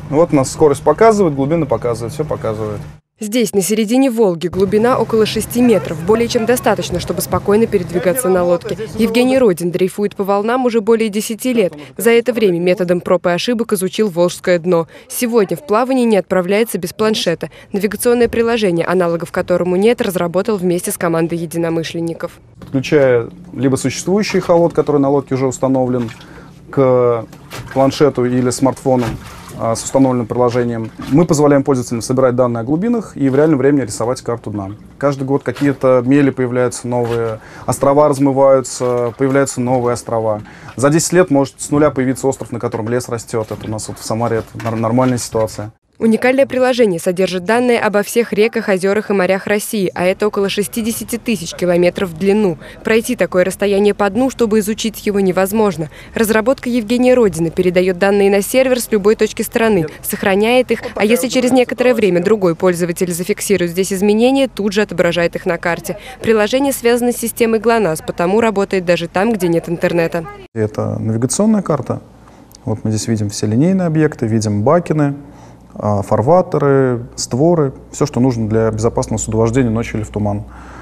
Вот у нас скорость показывает, глубина показывает, все показывает. Здесь, на середине Волги, глубина около 6 метров. Более чем достаточно, чтобы спокойно передвигаться на лодке. Евгений Родин дрейфует по волнам уже более 10 лет. За это время методом проб и ошибок изучил волжское дно. Сегодня в плавании не отправляется без планшета. Навигационное приложение, аналогов которому нет, разработал вместе с командой единомышленников. Подключая либо существующий эхолот, который на лодке уже установлен, к планшету или смартфону, с установленным приложением, мы позволяем пользователям собирать данные о глубинах и в реальном времени рисовать карту дна. Каждый год какие-то мели появляются новые, острова размываются, появляются новые острова. За 10 лет может с нуля появиться остров, на котором лес растет. Это у нас вот в Самаре это нормальная ситуация. Уникальное приложение содержит данные обо всех реках, озерах и морях России, а это около 60 тысяч километров в длину. Пройти такое расстояние по дну, чтобы изучить его, невозможно. Разработка Евгения Родина передает данные на сервер с любой точки страны, сохраняет их, а если через некоторое время другой пользователь зафиксирует здесь изменения, тут же отображает их на карте. Приложение связано с системой ГЛОНАСС, потому работает даже там, где нет интернета. Это навигационная карта. Вот мы здесь видим все линейные объекты, видим бакины, фарватеры, створы, все, что нужно для безопасного судовождения ночью или в туман.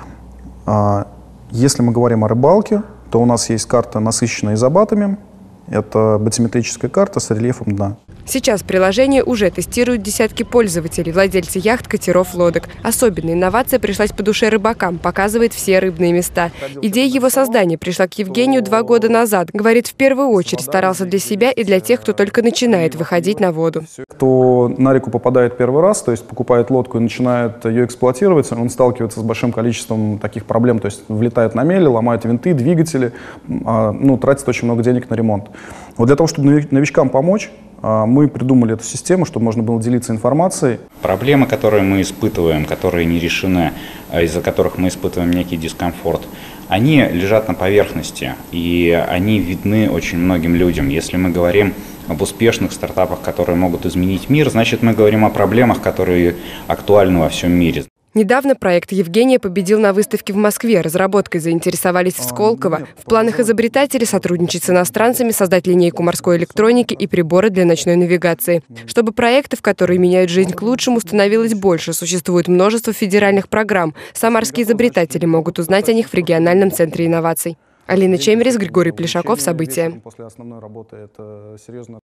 Если мы говорим о рыбалке, то у нас есть карта, насыщенная изобатами. Это батиметрическая карта с рельефом дна. Сейчас приложение уже тестируют десятки пользователей, владельцы яхт, катеров, лодок. Особенная инновация пришлась по душе рыбакам, показывает все рыбные места. Идея его создания пришла к Евгению 2 года назад. Говорит, в первую очередь старался для себя и для тех, кто только начинает выходить на воду. Кто на реку попадает первый раз, то есть покупает лодку и начинает ее эксплуатировать, он сталкивается с большим количеством таких проблем. То есть влетает на мели, ломает винты, двигатели, тратит очень много денег на ремонт. Вот для того, чтобы новичкам помочь, мы придумали эту систему, чтобы можно было делиться информацией. Проблемы, которые мы испытываем, которые не решены, из-за которых мы испытываем некий дискомфорт, они лежат на поверхности, и они видны очень многим людям. Если мы говорим об успешных стартапах, которые могут изменить мир, значит, мы говорим о проблемах, которые актуальны во всем мире. Недавно проект Евгения победил на выставке в Москве. Разработкой заинтересовались в Сколково. В планах изобретателей сотрудничать с иностранцами, создать линейку морской электроники и приборы для ночной навигации. Чтобы проектов, которые меняют жизнь к лучшему, становилось больше, существует множество федеральных программ. Самарские изобретатели могут узнать о них в региональном центре инноваций. Алина Чемерис, Григорий Плешаков. События.